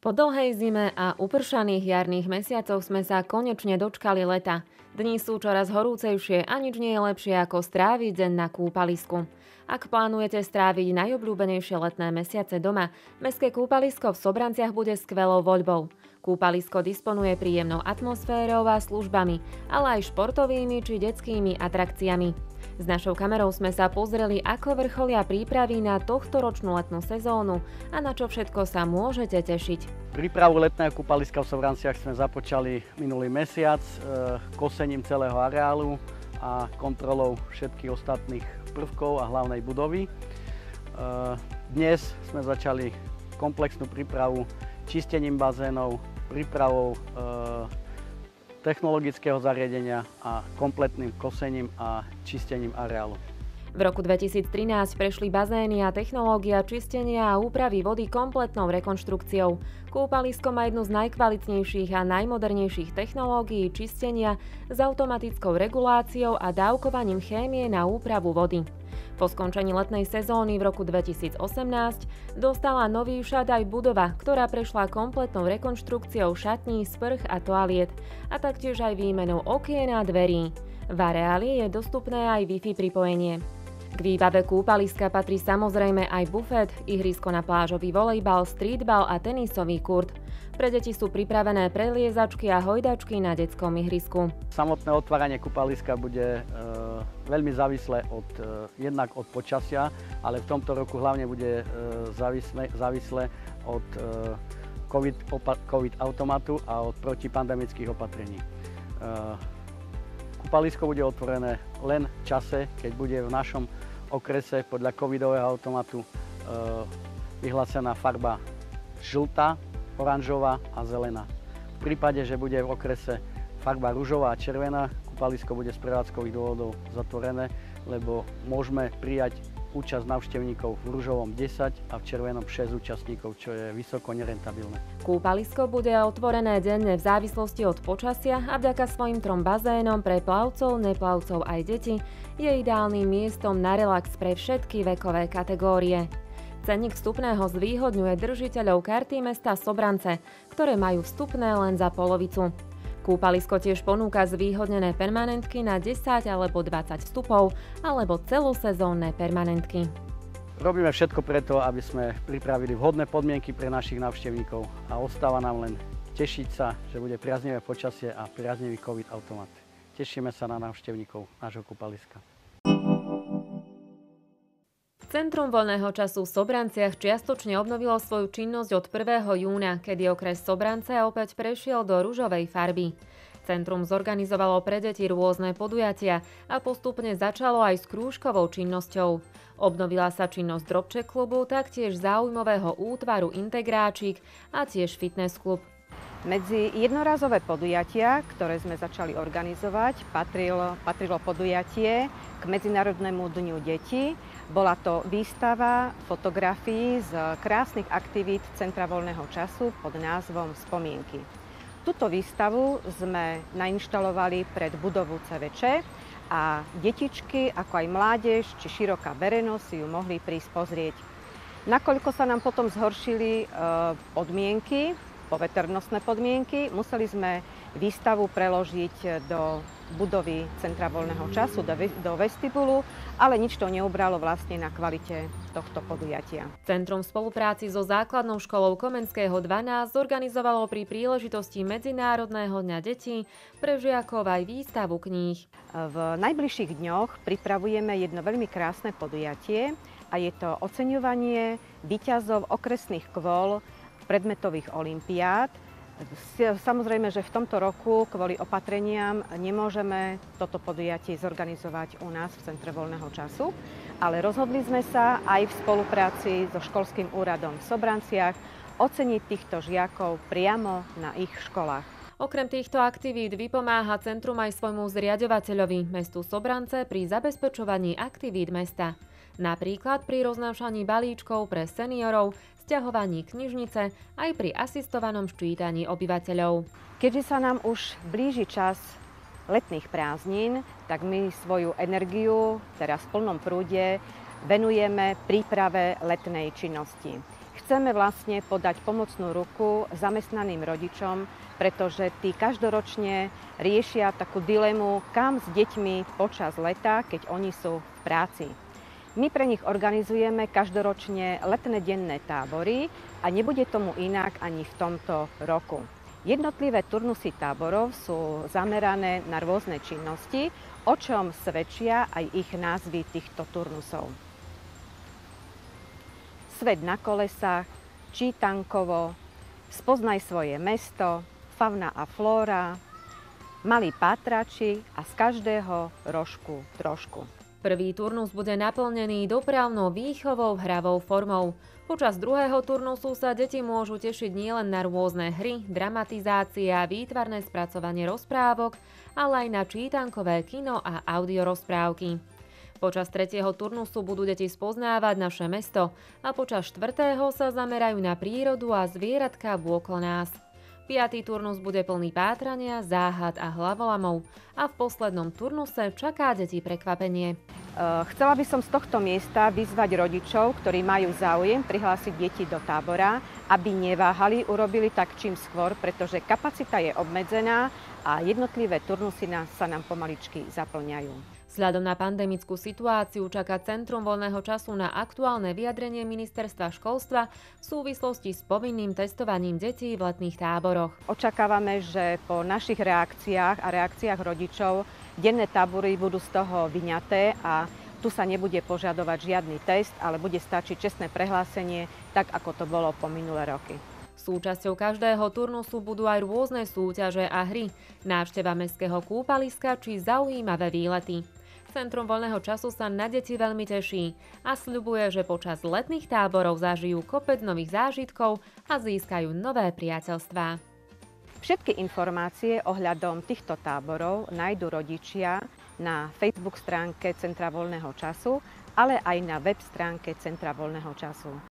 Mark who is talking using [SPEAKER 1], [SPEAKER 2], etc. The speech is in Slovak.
[SPEAKER 1] Po dlhej zime a upršaných jarných mesiacoch sme sa konečne dočkali leta. Dni sú čoraz horúcejšie a nič nie je lepšie ako stráviť deň na kúpalisku. Ak plánujete stráviť najobľúbenejšie letné mesiace doma, mestské kúpalisko v Sobranciach bude skvelou voľbou. Kúpalisko disponuje príjemnou atmosférou a službami, ale aj športovými či detskými atrakciami. S našou kamerou sme sa pozreli, ako vrcholia prípravy na tohtoročnú letnú sezónu a na čo všetko sa môžete tešiť.
[SPEAKER 2] Prípravu letného kúpaliska v Sobranciach sme započali minulý mesiac kosením celého areálu a kontrolou všetkých ostatných prvkov a hlavnej budovy. Dnes sme začali komplexnú prípravu čistením bazénov, prípravou technologického zariadenia a kompletným kosením a čistením areálu.
[SPEAKER 1] V roku 2013 prešli bazény a technológia čistenia a úpravy vody kompletnou rekonštrukciou. Kúpalisko má jednu z najkvalitnejších a najmodernejších technológií čistenia s automatickou reguláciou a dávkovaním chémie na úpravu vody. Po skončení letnej sezóny v roku 2018 dostala nový šat aj budova, ktorá prešla kompletnou rekonštrukciou šatní, sprch a toaliet a taktiež aj výmenou okien a dverí. V areáli je dostupné aj Wi-Fi pripojenie. K výbave kúpaliska patrí samozrejme aj bufet, ihrisko na plážový volejbal, streetbal a tenisový kurt. Pre deti sú pripravené preliezačky a hojdačky na detskom ihrisku.
[SPEAKER 2] Samotné otváranie kúpaliska bude veľmi závislé jednak od počasia, ale v tomto roku hlavne bude závislé od COVID automatu a od protipandemických opatrení. Kúpalisko bude otvorené len v čase, keď bude v našom okrese podľa covidového automatu vyhlásená farba žltá, oranžová a zelená. V prípade, že bude v okrese farba ružová a červená, kúpalisko bude z prevádzkových dôvodov zatvorené, lebo môžeme prijať účasť návštevníkov v ružovom 10 a v červenom 6 účastníkov, čo je vysoko nerentabilné.
[SPEAKER 1] Kúpalisko bude otvorené denne v závislosti od počasia a vďaka svojim 3 bazénom pre plavcov, neplavcov aj deti je ideálnym miestom na relax pre všetky vekové kategórie. Cenník vstupného zvýhodňuje držiteľov karty mesta Sobrance, ktoré majú vstupné len za polovicu. Kúpalisko tiež ponúka zvýhodnené permanentky na 10 alebo 20 vstupov alebo celosezónne permanentky.
[SPEAKER 2] Robíme všetko preto, aby sme pripravili vhodné podmienky pre našich návštevníkov a ostáva nám len tešiť sa, že bude priaznivé počasie a priaznivý COVID automat. Tešíme sa na návštevníkov nášho kúpaliska.
[SPEAKER 1] Centrum voľného času v Sobranciach čiastočne obnovilo svoju činnosť od 1. júna, kedy okres Sobrance opäť prešiel do ružovej farby. Centrum zorganizovalo pre deti rôzne podujatia a postupne začalo aj s krúžkovou činnosťou. Obnovila sa činnosť drobček klubu, taktiež záujmového útvaru Integráčik a tiež fitness klub.
[SPEAKER 3] Medzi jednorazové podujatia, ktoré sme začali organizovať, patrilo podujatie k Medzinárodnému dňu detí. Bola to výstava fotografií z krásnych aktivít Centra voľného času pod názvom Spomienky. Túto výstavu sme nainštalovali pred budovu CVČ a detičky, ako aj mládež či široká verejnosť si ju mohli prísť pozrieť. Nakoľko sa nám potom zhoršili podmienky, poveternostné podmienky, museli sme výstavu preložiť do budovy Centra voľného času, do vestibulu, ale nič to neubralo vlastne na kvalite tohto podujatia.
[SPEAKER 1] Centrum v spolupráci so základnou školou Komenského 12 zorganizovalo pri príležitosti Medzinárodného dňa detí pre žiakov aj výstavu kníh.
[SPEAKER 3] V najbližších dňoch pripravujeme jedno veľmi krásne podujatie a je to oceňovanie víťazov okresných kvôl predmetových olympiád. Samozrejme, že v tomto roku kvôli opatreniam nemôžeme toto podujatie zorganizovať u nás v Centre voľného času, ale rozhodli sme sa aj v spolupráci so školským úradom v Sobranciach oceniť týchto žiakov priamo na ich školách.
[SPEAKER 1] Okrem týchto aktivít vypomáha centrum aj svojmu zriaďovateľovi, mestu Sobrance, pri zabezpečovaní aktivít mesta. Napríklad pri roznášaní balíčkov pre seniorov, sťahovaní knižnice aj pri asistovanom ščítaní obyvateľov.
[SPEAKER 3] Keďže sa nám už blíži čas letných prázdnin, tak my svoju energiu teraz v plnom prúde venujeme príprave letnej činnosti. chceme vlastne podať pomocnú ruku zamestnaným rodičom, pretože tí každoročne riešia takú dilemu, kam s deťmi počas leta, keď oni sú v práci. My pre nich organizujeme každoročne letné denné tábory a nebude tomu inak ani v tomto roku. Jednotlivé turnusy táborov sú zamerané na rôzne činnosti, o čom svedčia aj ich názvy týchto turnusov. Svet na kolesách, čítankovo, spoznaj svoje mesto, fauna a flóra, malí pátrači a z každého rožku trošku.
[SPEAKER 1] Prvý turnus bude naplnený dopravnou výchovou hravou formou. Počas druhého turnusu sa deti môžu tešiť nielen na rôzne hry, dramatizácie a výtvarné spracovanie rozprávok, ale aj na čítankové kino a audiorozprávky. Počas tretieho turnusu budú deti spoznávať naše mesto a počas štvrtého sa zamerajú na prírodu a zvieratka vôkol nás. 5. turnus bude plný pátrania, záhad a hlavolamov a v poslednom turnuse čaká deti prekvapenie.
[SPEAKER 3] Chcela by som z tohto miesta vyzvať rodičov, ktorí majú záujem prihlásiť deti do tábora, aby neváhali, urobili tak čím skôr, pretože kapacita je obmedzená a jednotlivé turnusy sa nám pomaličky zaplňajú.
[SPEAKER 1] Vzhľadom na pandemickú situáciu čaká Centrum voľného času na aktuálne vyjadrenie Ministerstva školstva v súvislosti s povinným testovaním detí v letných táboroch.
[SPEAKER 3] Očakávame, že po našich reakciách a reakciách rodičov denné tábory budú z toho vyňaté a tu sa nebude požadovať žiadny test, ale bude stačiť čestné prehlásenie, tak ako to bolo po minulé roky.
[SPEAKER 1] Súčasťou každého turnusu budú aj rôzne súťaže a hry, návšteva mestského kúpaliska či zaujímavé výlety. Centrum voľného času sa na deti veľmi teší a sľubuje, že počas letných táborov zažijú kopec nových zážitkov a získajú nové priateľstvá.
[SPEAKER 3] Všetky informácie ohľadom týchto táborov nájdu rodičia na Facebook stránke Centra voľného času, ale aj na web stránke Centra voľného času.